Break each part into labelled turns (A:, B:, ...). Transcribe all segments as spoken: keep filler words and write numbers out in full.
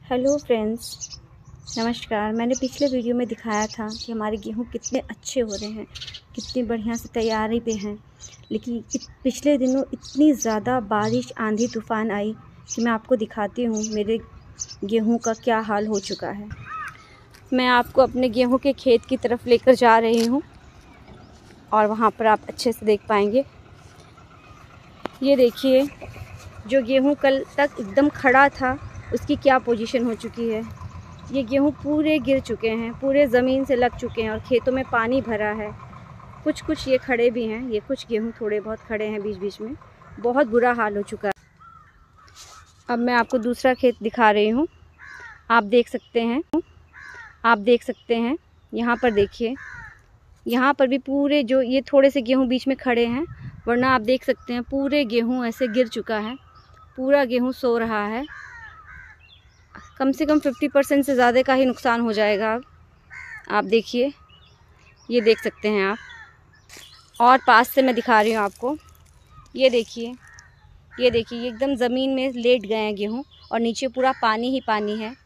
A: Hello friends, नमस्कार। मैंने पिछले वीडियो में दिखाया था कि हमारे गेहूँ कितने अच्छे हो रहे हैं, कितनी बढ़िया से तैयारी पे हैं। लेकिन पिछले दिनों इतनी ज़्यादा बारिश, आंधी, तूफ़ान आई कि मैं आपको दिखाती हूँ मेरे गेहूँ का क्या हाल हो चुका है। मैं आपको अपने गेहूँ के खेत की तरफ लेकर जा रही हूँ और वहाँ पर आप अच्छे से देख पाएंगे। ये देखिए, जो गेहूँ कल तक एकदम खड़ा था उसकी क्या पोजीशन हो चुकी है। ये गेहूँ पूरे गिर चुके हैं, पूरे ज़मीन से लग चुके हैं और खेतों में पानी भरा है। कुछ कुछ ये खड़े भी हैं, ये कुछ गेहूँ थोड़े बहुत खड़े हैं बीच बीच में। बहुत बुरा हाल हो चुका है। अब मैं आपको दूसरा खेत दिखा रही हूँ। आप देख सकते हैं आप देख सकते हैं यहाँ पर देखिए, यहाँ पर भी पूरे जो ये थोड़े से गेहूँ बीच में खड़े हैं, वरना आप देख सकते हैं पूरे गेहूँ ऐसे गिर चुका है। पूरा गेहूँ सो रहा है। कम से कम पचास परसेंट से ज़्यादा का ही नुकसान हो जाएगा। आप देखिए, ये देख सकते हैं आप। और पास से मैं दिखा रही हूँ आपको। ये देखिए, ये देखिए, ये एकदम ज़मीन में लेट गए हैं गेहूँ और नीचे पूरा पानी ही पानी है।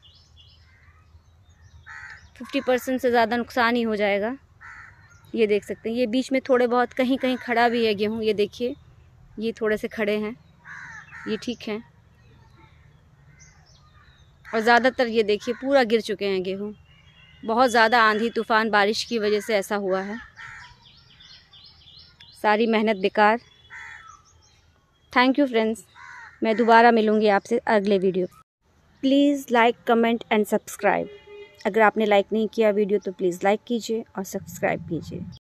A: पचास परसेंट से ज़्यादा नुकसान ही हो जाएगा। ये देख सकते हैं, ये बीच में थोड़े बहुत कहीं कहीं खड़ा भी है गेहूँ। ये देखिए, ये थोड़े से खड़े हैं, ये ठीक हैं। और ज़्यादातर ये देखिए पूरा गिर चुके हैं गेहूँ। बहुत ज़्यादा आंधी, तूफ़ान, बारिश की वजह से ऐसा हुआ है। सारी मेहनत बेकार। Thank you friends. मैं दोबारा मिलूँगी आपसे अगले video. Please like, comment and subscribe. अगर आपने लाइक नहीं किया वीडियो तो प्लीज़ लाइक कीजिए और सब्सक्राइब कीजिए।